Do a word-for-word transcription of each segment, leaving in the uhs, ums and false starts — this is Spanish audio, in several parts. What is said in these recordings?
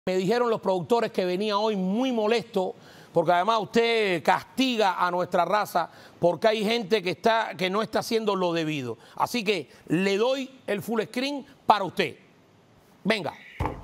Me dijeron los productores que venía hoy muy molesto porque además usted castiga a nuestra raza porque hay gente que, está, que no está haciendo lo debido. Así que le doy el full screen para usted. Venga.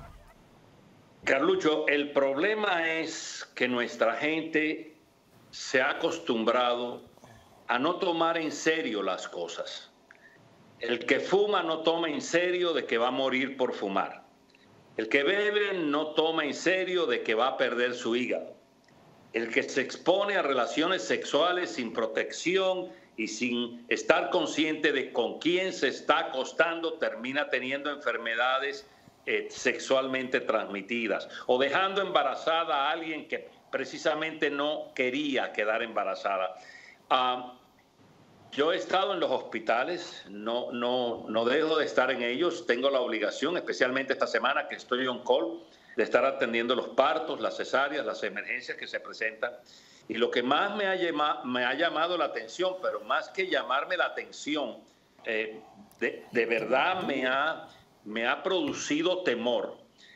Carlucho, el problema es que nuestra gente se ha acostumbrado a no tomar en serio las cosas. El que fuma no toma en serio de que va a morir por fumar. El que bebe no toma en serio de que va a perder su hígado. El que se expone a relaciones sexuales sin protección y sin estar consciente de con quién se está acostando termina teniendo enfermedades eh, sexualmente transmitidas o dejando embarazada a alguien que precisamente no quería quedar embarazada. Uh, Yo he estado en los hospitales, no, no, no dejo de estar en ellos, tengo la obligación, especialmente esta semana que estoy on call, de estar atendiendo los partos, las cesáreas, las emergencias que se presentan. Y lo que más me ha, llama, me ha llamado la atención, pero más que llamarme la atención, eh, de, de verdad me ha, me ha producido temor,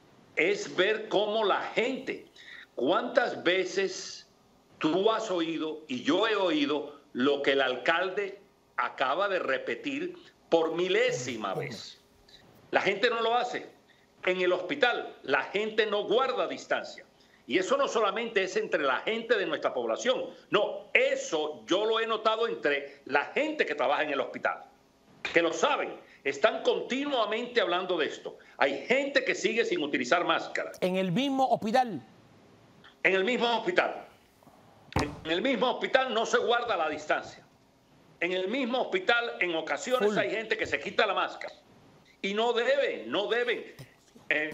es ver cómo la gente, cuántas veces tú has oído y yo he oído lo que el alcalde acaba de repetir por milésima vez. La gente no lo hace. En el hospital, la gente no guarda distancia. Y eso no solamente es entre la gente de nuestra población. No, eso yo lo he notado entre la gente que trabaja en el hospital, que lo saben. Están continuamente hablando de esto. Hay gente que sigue sin utilizar máscaras. ¿En el mismo hospital? En el mismo hospital. En el mismo hospital no se guarda la distancia. En el mismo hospital, en ocasiones, Full. hay gente que se quita la máscara. Y no deben, no deben. Eh,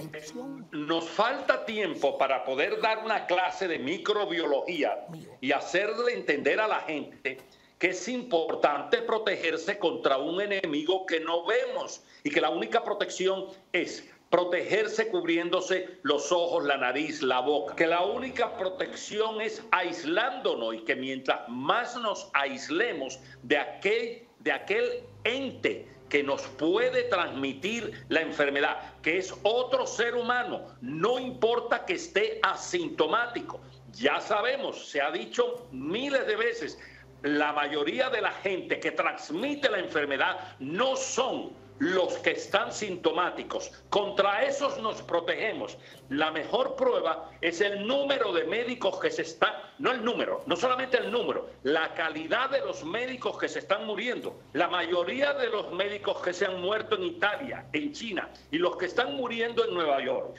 nos falta tiempo para poder dar una clase de microbiología y hacerle entender a la gente que es importante protegerse contra un enemigo que no vemos y que la única protección es protegerse cubriéndose los ojos, la nariz, la boca. Que la única protección es aislándonos y que mientras más nos aislemos de aquel, de aquel ente que nos puede transmitir la enfermedad, que es otro ser humano, no importa que esté asintomático. Ya sabemos, se ha dicho miles de veces, la mayoría de la gente que transmite la enfermedad no son los que están sintomáticos. Contra esos nos protegemos. La mejor prueba es el número de médicos que se están, no el número, no solamente el número, la calidad de los médicos que se están muriendo. La mayoría de los médicos que se han muerto en Italia, en China, y los que están muriendo en Nueva York,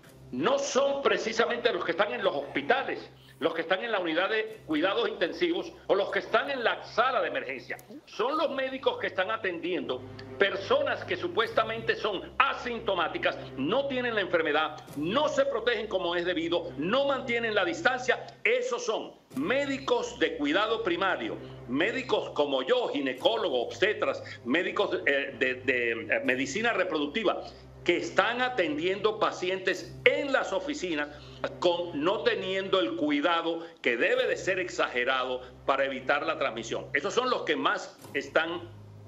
no son precisamente los que están en los hospitales, los que están en la unidad de cuidados intensivos o los que están en la sala de emergencia. Son los médicos que están atendiendo personas que supuestamente son asintomáticas, no tienen la enfermedad, no se protegen como es debido, no mantienen la distancia. Esos son médicos de cuidado primario, médicos como yo, ginecólogos, obstetras, médicos eh, de, de medicina reproductiva, que están atendiendo pacientes en las oficinas con no teniendo el cuidado que debe de ser exagerado para evitar la transmisión. Esos son los que más están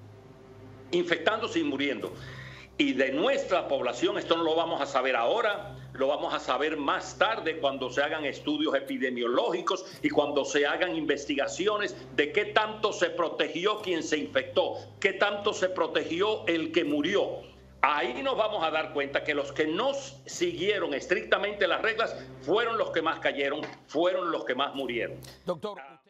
infectándose y muriendo. Y de nuestra población, esto no lo vamos a saber ahora, lo vamos a saber más tarde cuando se hagan estudios epidemiológicos y cuando se hagan investigaciones de qué tanto se protegió quien se infectó, qué tanto se protegió el que murió. Ahí nos vamos a dar cuenta que los que no siguieron estrictamente las reglas fueron los que más cayeron, fueron los que más murieron. Doctor.